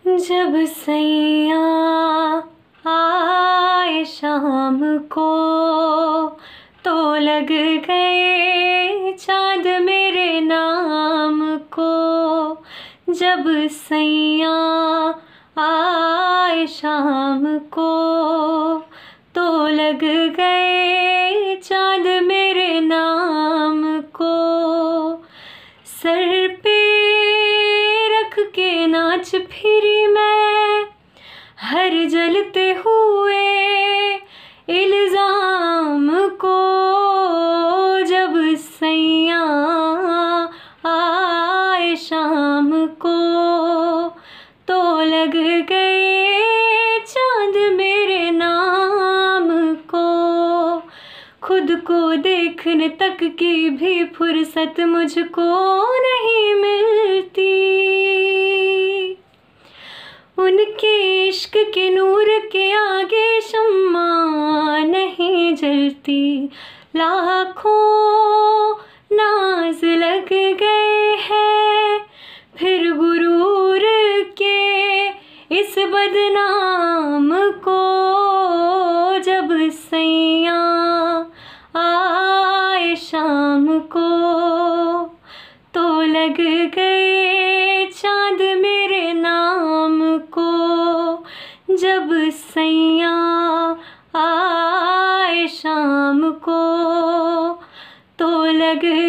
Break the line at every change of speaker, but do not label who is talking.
जब सैया आए शाम को तो लग गए चाँद मेरे नाम को। जब सैया आए शाम को तो लग गए चाँद मेरे नाम को। सर पे रख के नाच फिरी मैं हर जलते हुए इल्जाम को। जब सैया आए शाम को तो लग गए चाँद मेरे नाम को। खुद को देखने तक की भी फुर्सत मुझको नहीं मिलती। उनके इश्क के नूर के आगे शम्मा नहीं जलती। लाखों नाज लग गए हैं फिर गुरूर के इस बदनाम को। जब सैया आए शाम को तो लग गए चाँद मेरे नाम को। जब सैया आए शाम को तो लग